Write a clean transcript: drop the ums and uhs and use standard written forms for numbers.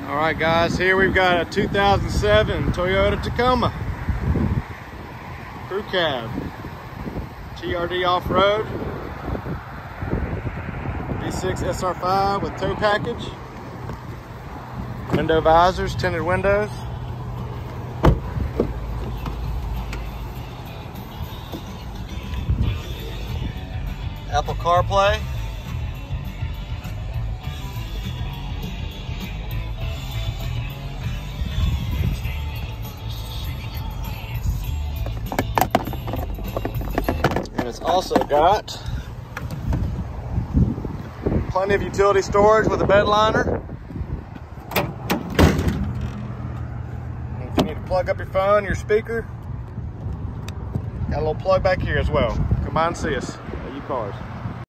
All right, guys, here we've got a 2007 Toyota Tacoma crew cab, TRD off-road, V6 SR5 with tow package, window visors, tinted windows. Apple Carplay. And it's also got plenty of utility storage with a bed liner. And if you need to plug up your phone, your speaker, got a little plug back here as well. Come by and see us at U Cars.